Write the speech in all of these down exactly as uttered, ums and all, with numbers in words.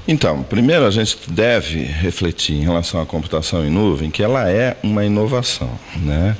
Então, primeiro a gente deve refletir em relação à computação em nuvem, que ela é uma inovação, né?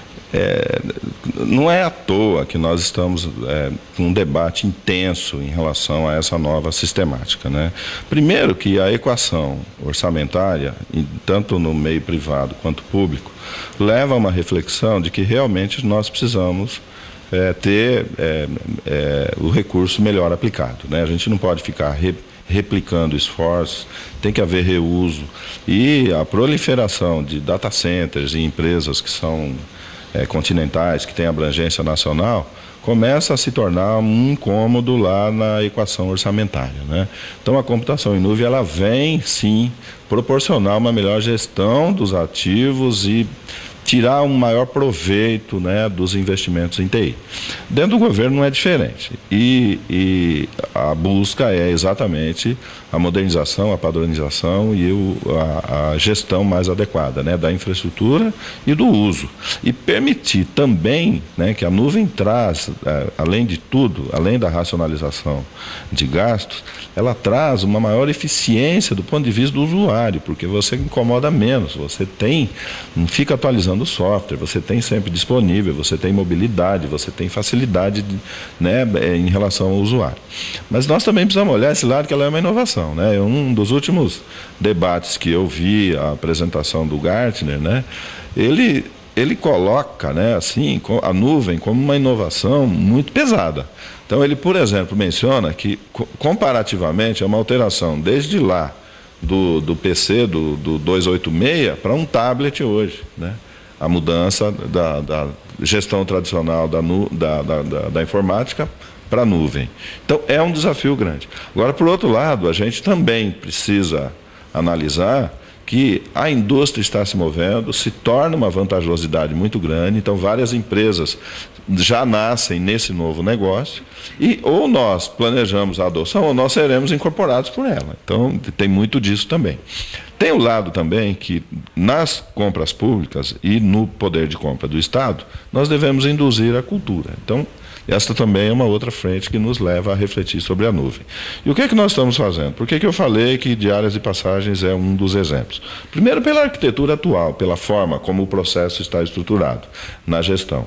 É, não é à toa que nós estamos é, com um debate intenso em relação a essa nova sistemática, né? Primeiro que a equação orçamentária, tanto no meio privado quanto público, leva a uma reflexão de que realmente nós precisamos é, ter é, é, o recurso melhor aplicado, né? A gente não pode ficar re, replicando esforços, tem que haver reuso. E a proliferação de data centers e empresas que são É, continentais, que têm abrangência nacional, começa a se tornar um incômodo lá na equação orçamentária, né? Então, a computação em nuvem, ela vem, sim, proporcionar uma melhor gestão dos ativos e tirar um maior proveito, né, dos investimentos em T I. Dentro do governo não é diferente. E, e a busca é exatamente a modernização, a padronização e o, a, a gestão mais adequada, né, da infraestrutura e do uso. E permitir também, né, que a nuvem traz, é, além de tudo, além da racionalização de gastos, ela traz uma maior eficiência do ponto de vista do usuário, porque você incomoda menos, você tem, não fica atualizando o software, você tem sempre disponível, você tem mobilidade, você tem facilidade de, né, em relação ao usuário. Mas nós também precisamos olhar esse lado que ela é uma inovação, né? Um dos últimos debates que eu vi, a apresentação do Gartner, né, ele, ele coloca, né, assim, a nuvem como uma inovação muito pesada. Então ele, por exemplo, menciona que comparativamente é uma alteração desde lá do, do P C, do, do duzentos e oitenta e seis, para um tablet hoje, né? A mudança da, da gestão tradicional da, nu, da, da, da, da informática para a nuvem. Então, é um desafio grande. Agora, por outro lado, a gente também precisa analisar que a indústria está se movendo, se torna uma vantajosidade muito grande, então várias empresas já nascem nesse novo negócio, e ou nós planejamos a adoção ou nós seremos incorporados por ela. Então, tem muito disso também. Tem o lado também que, nas compras públicas e no poder de compra do Estado, nós devemos induzir a cultura. Então, esta também é uma outra frente que nos leva a refletir sobre a nuvem. E o que é que nós estamos fazendo? Por que que eu falei que diárias e passagens é um dos exemplos? Primeiro, pela arquitetura atual, pela forma como o processo está estruturado na gestão.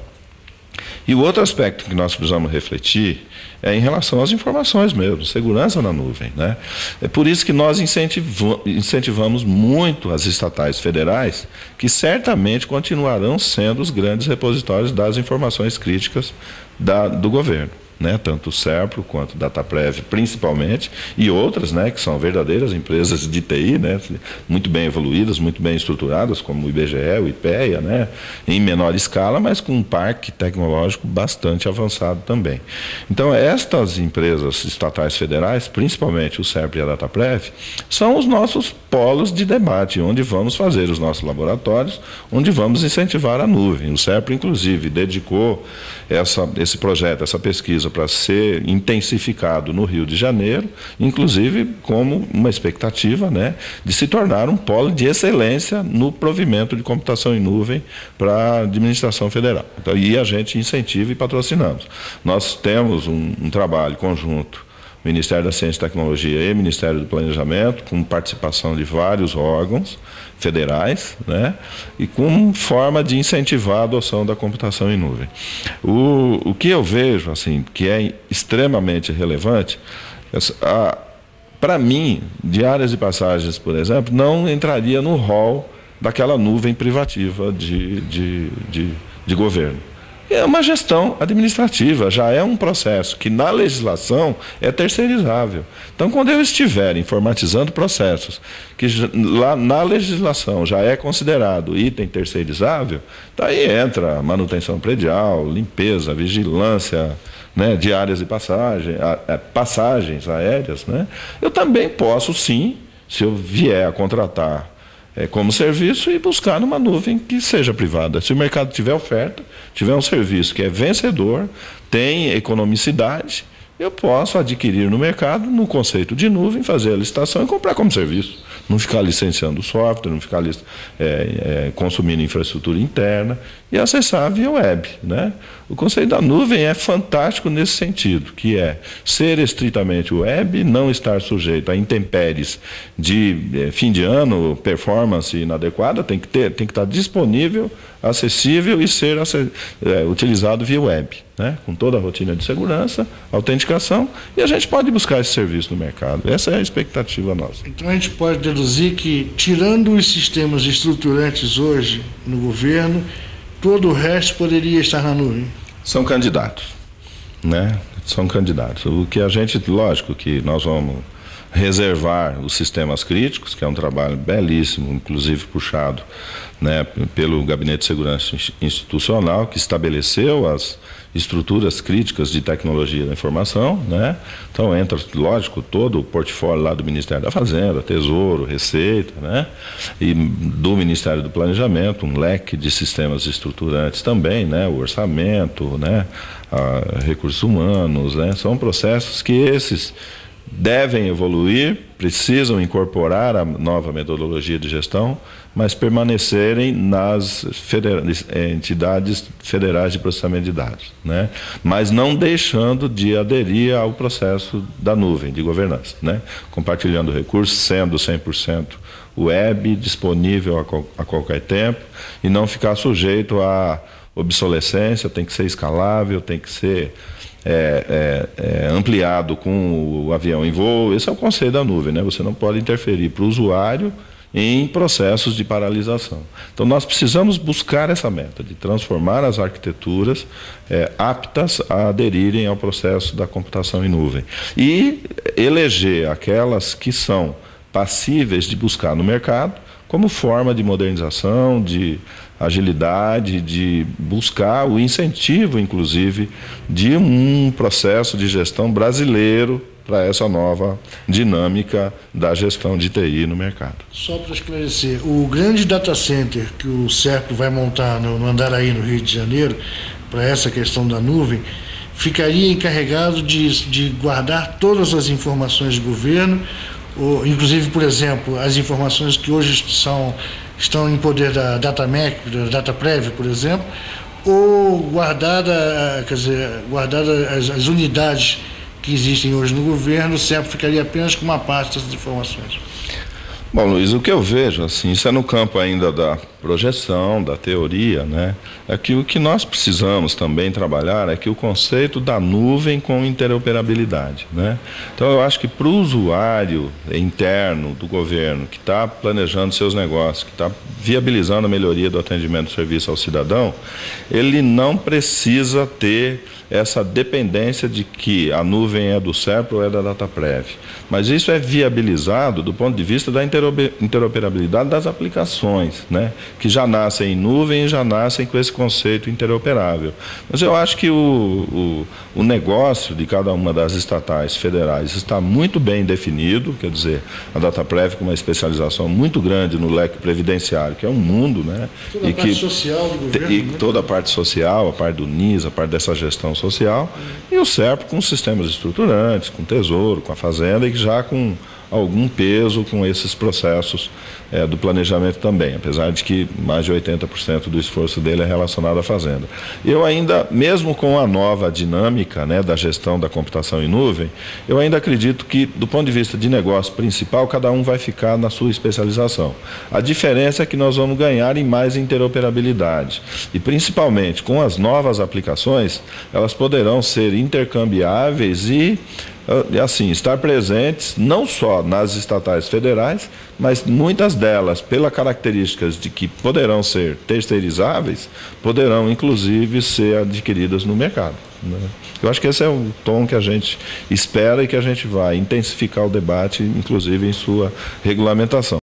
E o outro aspecto que nós precisamos refletir é em relação às informações mesmo, segurança na nuvem, né? É por isso que nós incentivamos, incentivamos muito as estatais federais, que certamente continuarão sendo os grandes repositórios das informações críticas da, do governo, né? Tanto o SERPRO quanto o DataPrev, principalmente, e outras, né, que são verdadeiras empresas de T I, né, muito bem evoluídas, muito bem estruturadas, como o I B G E, o IPEA, né, em menor escala, mas com um parque tecnológico bastante avançado também. Então, estas empresas estatais federais, principalmente o SERPRO e a DataPrev, são os nossos polos de debate, onde vamos fazer os nossos laboratórios, onde vamos incentivar a nuvem. O SERPRO, inclusive, dedicou essa, esse projeto, essa pesquisa, para ser intensificado no Rio de Janeiro, inclusive como uma expectativa, né, de se tornar um polo de excelência no provimento de computação em nuvem para a administração federal. Então, e a gente incentiva e patrocinamos. Nós temos um, um trabalho conjunto, Ministério da Ciência e Tecnologia e Ministério do Planejamento, com participação de vários órgãos federais, né, e com forma de incentivar a adoção da computação em nuvem. O, o que eu vejo, assim, que é extremamente relevante, para mim, diárias e passagens, por exemplo, não entraria no rol daquela nuvem privativa de, de, de, de governo. É uma gestão administrativa, já é um processo que na legislação é terceirizável. Então, quando eu estiver informatizando processos que lá na legislação já é considerado item terceirizável, daí entra manutenção predial, limpeza, vigilância, né, diárias e passagem, passagens aéreas, né? Eu também posso, sim, se eu vier a contratar É, como serviço, e buscar numa nuvem que seja privada. Se o mercado tiver oferta, tiver um serviço que é vencedor, tem economicidade, eu posso adquirir no mercado, no conceito de nuvem, fazer a licitação e comprar como serviço. Não ficar licenciando o software, não ficar é, é, consumindo infraestrutura interna e acessar via web, né? O conceito da nuvem é fantástico nesse sentido, que é ser estritamente web, não estar sujeito a intempéries de é, fim de ano, performance inadequada, tem que, ter, tem que estar disponível, acessível e ser é, utilizado via web, né? Com toda a rotina de segurança, autenticação, e a gente pode buscar esse serviço no mercado. Essa é a expectativa nossa. Então a gente pode deduzir que, tirando os sistemas estruturantes hoje no governo, todo o resto poderia estar na nuvem? São candidatos, né? São candidatos. O que a gente, lógico que nós vamos reservar os sistemas críticos, que é um trabalho belíssimo, inclusive puxado, né, pelo Gabinete de Segurança Institucional, que estabeleceu as estruturas críticas de tecnologia da informação, né? Então entra, lógico, todo o portfólio lá do Ministério da Fazenda, Tesouro, Receita, né? E do Ministério do Planejamento, um leque de sistemas estruturantes também, né? O orçamento, né? A, recursos humanos, né? São processos que esses devem evoluir, precisam incorporar a nova metodologia de gestão, mas permanecerem nas federa- entidades federais de processamento de dados, né? Mas não deixando de aderir ao processo da nuvem de governança, né? Compartilhando recursos, sendo cem por cento web, disponível a, qual- a qualquer tempo, e não ficar sujeito à obsolescência, tem que ser escalável, tem que ser É, é, é, ampliado com o avião em voo. Esse é o conceito da nuvem, né? Você não pode interferir para o usuário em processos de paralisação. Então, nós precisamos buscar essa meta de transformar as arquiteturas é, aptas a aderirem ao processo da computação em nuvem e eleger aquelas que são passíveis de buscar no mercado como forma de modernização, de agilidade, de buscar o incentivo, inclusive, de um processo de gestão brasileiro para essa nova dinâmica da gestão de T I no mercado. Só para esclarecer, o grande data center que o Serpro vai montar no, no Andaraí, no Rio de Janeiro, para essa questão da nuvem, ficaria encarregado de, de guardar todas as informações do governo, ou, inclusive, por exemplo, as informações que hoje são, estão em poder da DataMec, da DataPrev, por exemplo, ou guardada, quer dizer, guardada as, as unidades que existem hoje no governo, o Serpro ficaria apenas com uma parte dessas informações. Bom, Luiz, o que eu vejo, assim, isso é no campo ainda da projeção, da teoria, né? É que o que nós precisamos também trabalhar é que o conceito da nuvem com interoperabilidade, né? Então, eu acho que para o usuário interno do governo, que está planejando seus negócios, que está viabilizando a melhoria do atendimento do serviço ao cidadão, ele não precisa ter essa dependência de que a nuvem é do Serpro ou é da DataPrev. Mas isso é viabilizado do ponto de vista da interoperabilidade das aplicações, né? Que já nascem em nuvem e já nascem com esse conceito interoperável. Mas eu acho que o, o, o negócio de cada uma das estatais federais está muito bem definido, quer dizer, a DataPrev com uma especialização muito grande no leque previdenciário, que é um mundo, né? Toda a e parte que, social do governo, e né? toda a parte social, a parte do N I S, a parte dessa gestão social, e o Serpro com sistemas estruturantes, com Tesouro, com a Fazenda, e já com algum peso com esses processos é, do planejamento também, apesar de que mais de oitenta por cento do esforço dele é relacionado à Fazenda. Eu ainda, mesmo com a nova dinâmica, né, da gestão da computação em nuvem, eu ainda acredito que, do ponto de vista de negócio principal, cada um vai ficar na sua especialização. A diferença é que nós vamos ganhar em mais interoperabilidade e, principalmente, com as novas aplicações, elas poderão ser intercambiáveis e assim, estar presentes não só nas estatais federais, mas muitas delas, pelas características de que poderão ser terceirizáveis, poderão inclusive ser adquiridas no mercado, né? Eu acho que esse é o tom que a gente espera e que a gente vai intensificar o debate, inclusive em sua regulamentação.